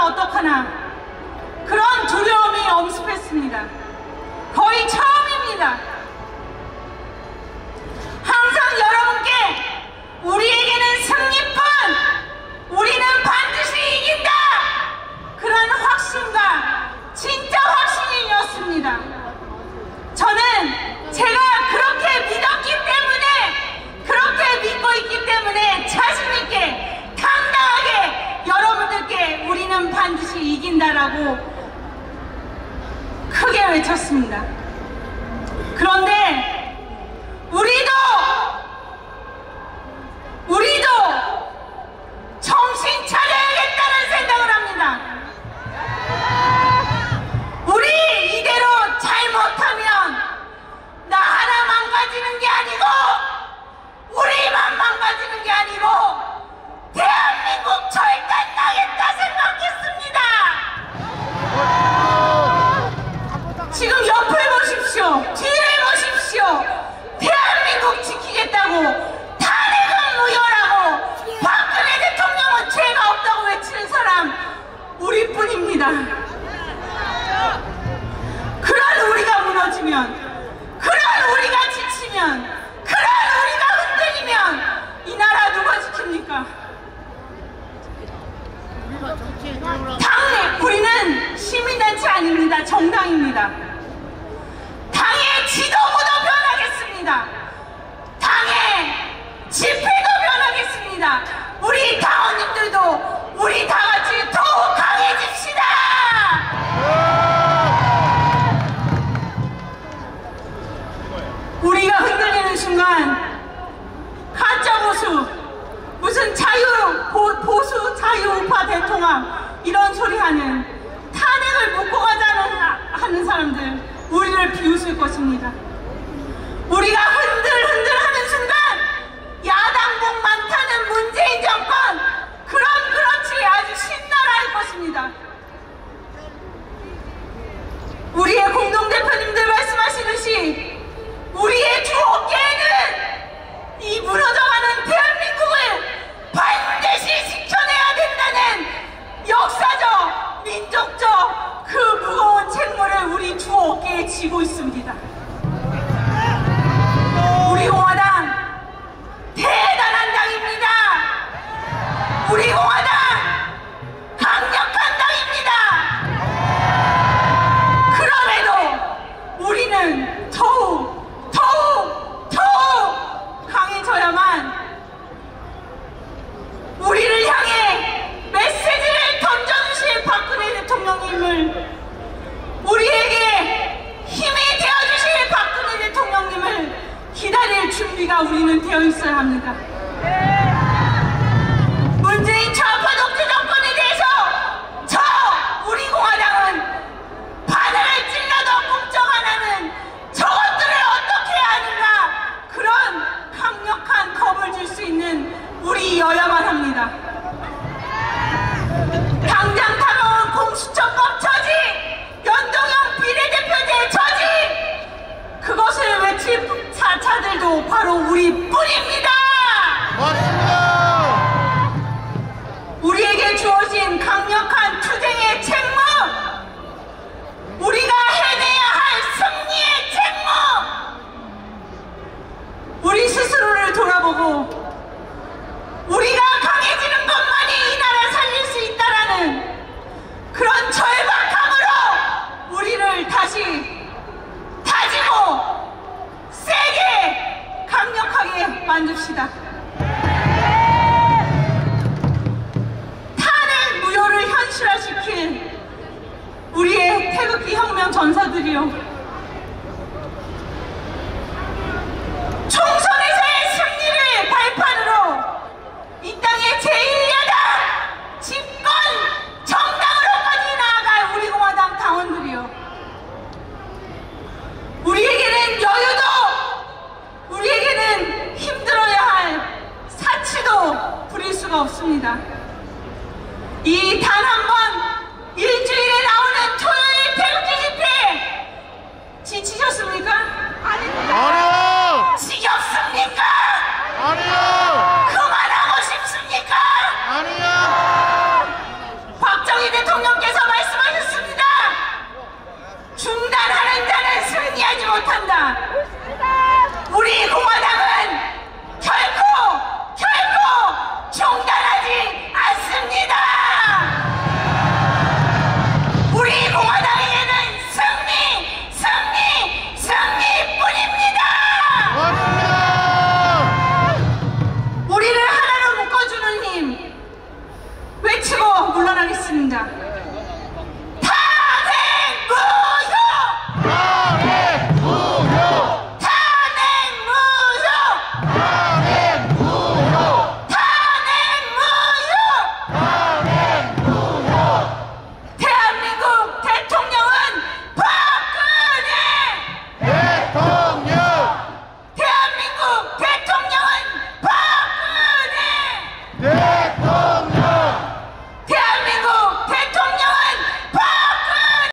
어떡하나 그런 두려움이 엄습했습니다. 거의 처음입니다. 항상 여러분께 우리에게는 승리뿐, 우리는 반드시 이긴다, 그런 확신과 진짜 확신이었습니다. 저는 제가 그렇게 믿었기 때문에, 그렇게 믿고 있기 때문에 자신있게 당당하게 여러분들께 우리는 반드시 이긴다라고 크게 외쳤습니다. 그런데 우리도 정신 차려야겠다는 생각을 합니다. 우리 이대로 잘못하면 나 하나 망가지는 게 아니고, 우리만 망가지는 게 아니고 대한민국 절단나겠다 생각했습니다. 지금 옆을 보십시오. 뒤를 보십시오. 대한민국 지키겠다고 탄핵은 무효라고 박근혜 대통령은 죄가 없다고 외치는 사람 우리뿐입니다. 그런 우리가 무너지면, 그런 우리가 지치면, 그런 우리가 흔들리면 이 나라 누가 지킵니까? 당내, 우리는 시민단체 아닙니다. 정당입니다. 당의 지도부도 변하겠습니다. 당의 집회도 변하겠습니다. 우리 당원님들도 우리 다같이 더욱 강해집시다. 우리가 흔들리는 순간 가짜보수, 무슨 보수 자유우파 대통합 이런 소리 하는, 탄핵을 묻고 가자는 하는 사람들 우리를 비웃을 것입니다. 우리가 흔들흔들하는 순간 야당복 많다는 문재인 정권, 그렇지 아주 신나라할 것입니다. 우리의 공동대표님들 말씀하시듯이 우리의 주 어깨에는 이 무너져가는 대한민국을 반드시 지켜내야 된다는 역사적, 민족적 그 무거운 책무를 우리 주 어깨에 지고 있습니다. 우리 공화당 대단한 당입니다. 우리 공화당 강력한 당입니다. 그럼에도 우리는 더욱 강해져야만 우리를 향해 메시지를 던져주실 박근혜 대통령님을, 우리에게 힘이 되어주실 박근혜 대통령님을 기다릴 준비가 우리는 되어 있어야 합니다. 문재인 좌파 독재 정권에 대해서 우리 공화당은 바늘을 찔러도 꿈쩍 안 하는 저것들을 어떻게 해야 하는가, 그런 강력한 겁을 줄 수 있는 우리여야만 합니다. 당장 다가온 공수처법 저지, 연동형 비례대표제 저지, 그것을 외칠 자들도 바로 우리뿐입니다. 맞습니다. 우리에게 주어진 강력한 투쟁의 책무, 우리가 해내야 할 승리의 책무, 우리 스스로를 돌아보고 우리가 강해지는 것만이 이 나라 살릴 수 있다라는 그런 절박함으로 우리를 다시 다지고 세게 강력하게 만듭시다. 탄핵 무효를 현실화시킬 우리의 태극기 혁명 전사들이요,